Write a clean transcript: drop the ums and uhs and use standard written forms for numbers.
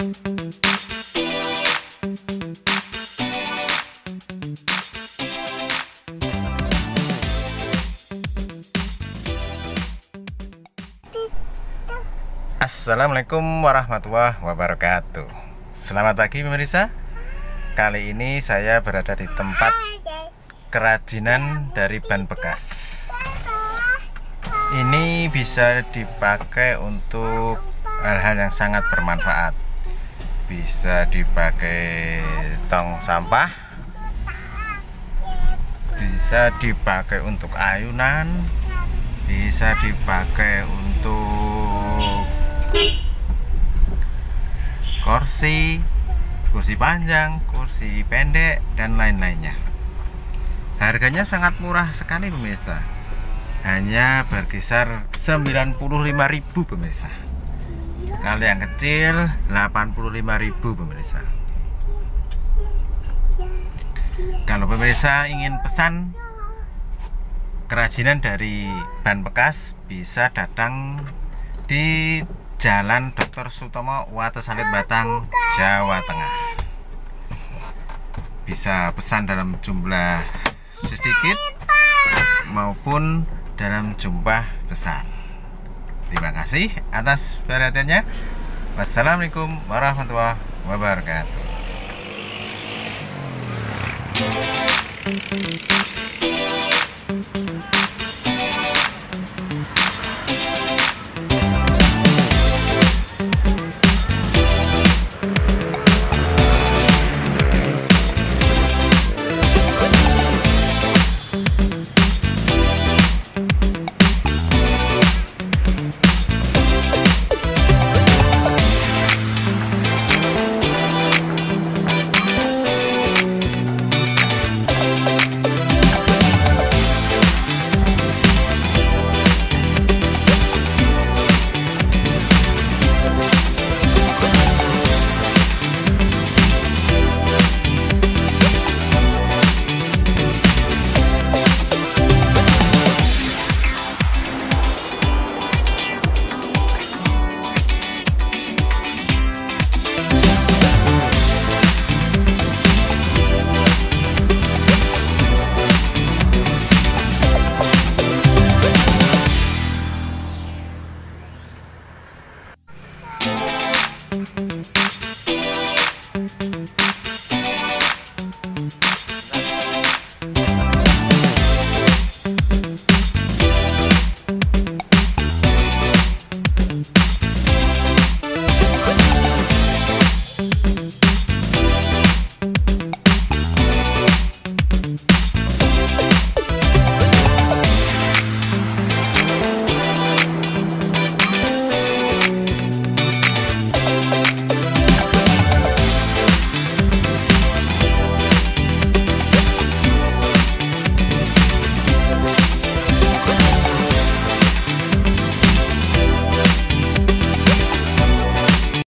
Assalamualaikum warahmatullahi wabarakatuh. Selamat pagi pemirsa. Kali ini saya berada di tempat kerajinan dari ban bekas. Ini bisa dipakai untuk hal-hal yang sangat bermanfaat. Bisa dipakai tong sampah, bisa dipakai untuk ayunan, bisa dipakai untuk kursi panjang, kursi pendek, dan lain-lainnya. Harganya sangat murah sekali pemirsa, hanya berkisar 95.000 pemirsa. Kalau yang kecil 85.000 pemirsa. Kalau pemirsa ingin pesan kerajinan dari ban bekas, bisa datang di Jalan Dr. Sutomo, Watesalit, Batang, Jawa Tengah. Bisa pesan dalam jumlah sedikit maupun dalam jumlah besar. Terima kasih atas perhatiannya. Wassalamualaikum warahmatullahi wabarakatuh.